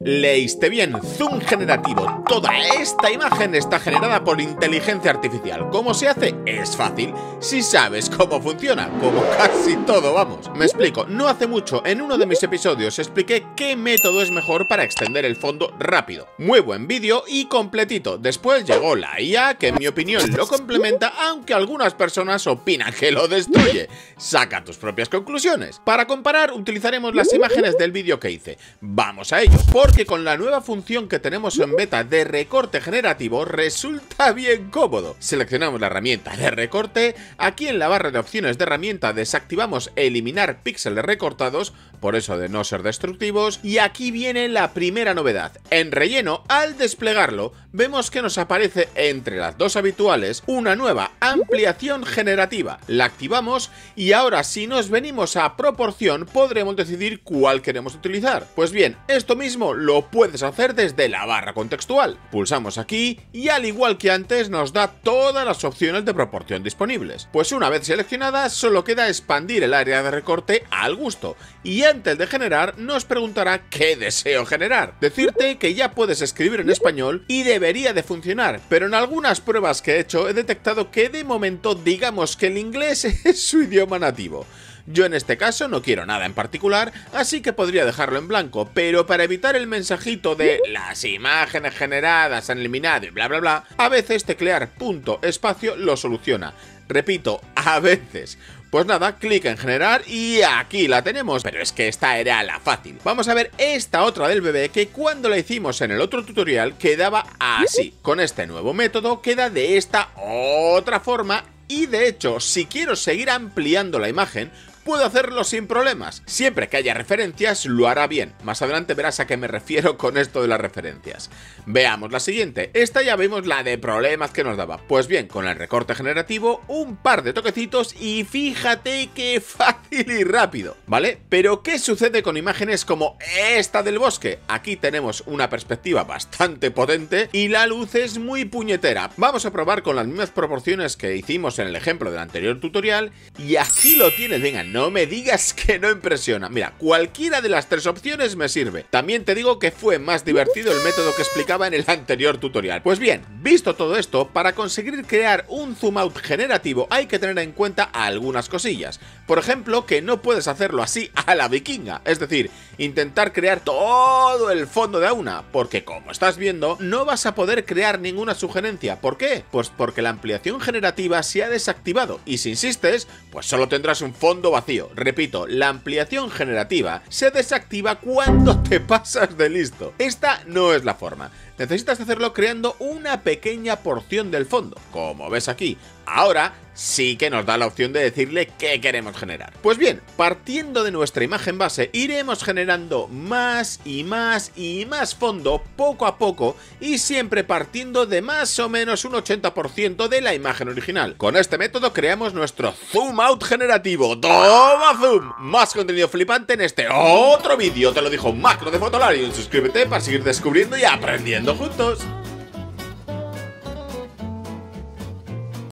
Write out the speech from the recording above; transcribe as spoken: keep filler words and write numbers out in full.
Leíste bien, zoom generativo. Toda esta imagen está generada por inteligencia artificial. ¿Cómo se hace? Es fácil, si sabes cómo funciona, como casi todo, vamos. Me explico, no hace mucho, en uno de mis episodios expliqué qué método es mejor para extender el fondo rápido. Muy buen vídeo y completito. Después llegó la I A, que en mi opinión lo complementa, aunque algunas personas opinan que lo destruye. Saca tus propias conclusiones. Para comparar, utilizaremos las imágenes del vídeo que hice. Vamos a ello, porque con la nueva función que tenemos en beta de recorte generativo resulta bien cómodo. Seleccionamos la herramienta de recorte, aquí en la barra de opciones de herramienta desactivamos eliminar píxeles recortados, por eso de no ser destructivos, y aquí viene la primera novedad. En relleno, al desplegarlo, vemos que nos aparece entre las dos habituales una nueva ampliación generativa. La activamos y ahora si nos venimos a proporción podremos decidir cuál queremos utilizar. Pues bien, esto mismo lo puedes hacer desde la barra contextual. Pulsamos aquí y al igual que antes nos da todas las opciones de proporción disponibles. Pues una vez seleccionadas solo queda expandir el área de recorte al gusto y antes de generar nos preguntará qué deseo generar. Decirte que ya puedes escribir en español y debería de funcionar, pero en algunas pruebas que he hecho he detectado que de momento digamos que el inglés es su idioma nativo. Yo en este caso no quiero nada en particular, así que podría dejarlo en blanco, pero para evitar el mensajito de las imágenes generadas han eliminado y bla bla bla, a veces teclear punto espacio lo soluciona. Repito, a veces. Pues nada, clic en generar y aquí la tenemos, pero es que esta era la fácil. Vamos a ver esta otra del bebé que cuando la hicimos en el otro tutorial quedaba así. Con este nuevo método queda de esta otra forma y de hecho, si quiero seguir ampliando la imagen, puedo hacerlo sin problemas. Siempre que haya referencias, lo hará bien. Más adelante verás a qué me refiero con esto de las referencias. Veamos la siguiente. Esta ya vimos la de problemas que nos daba. Pues bien, con el recorte generativo, un par de toquecitos y fíjate qué fácil y rápido, ¿vale? Pero ¿qué sucede con imágenes como esta del bosque? Aquí tenemos una perspectiva bastante potente y la luz es muy puñetera. Vamos a probar con las mismas proporciones que hicimos en el ejemplo del anterior tutorial y aquí lo tienes, venga. No me digas que no impresiona. Mira, cualquiera de las tres opciones me sirve. También te digo que fue más divertido el método que explicaba en el anterior tutorial. Pues bien, visto todo esto, para conseguir crear un zoom out generativo hay que tener en cuenta algunas cosillas. Por ejemplo, que no puedes hacerlo así a la vikinga, es decir, intentar crear todo el fondo de a una, porque como estás viendo, no vas a poder crear ninguna sugerencia. ¿Por qué? Pues porque la ampliación generativa se ha desactivado y si insistes, pues solo tendrás un fondo vacío. Repito, la ampliación generativa se desactiva cuando te pasas de listo. Esta no es la forma. Necesitas hacerlo creando una pequeña porción del fondo, como ves aquí. Ahora sí que nos da la opción de decirle qué queremos generar. Pues bien, partiendo de nuestra imagen base, iremos generando más y más y más fondo poco a poco y siempre partiendo de más o menos un ochenta por ciento de la imagen original. Con este método creamos nuestro zoom out generativo. ¡Toma zoom! Más contenido flipante en este otro vídeo. Te lo dijo Macro de Fotolarium. Suscríbete para seguir descubriendo y aprendiendo juntos.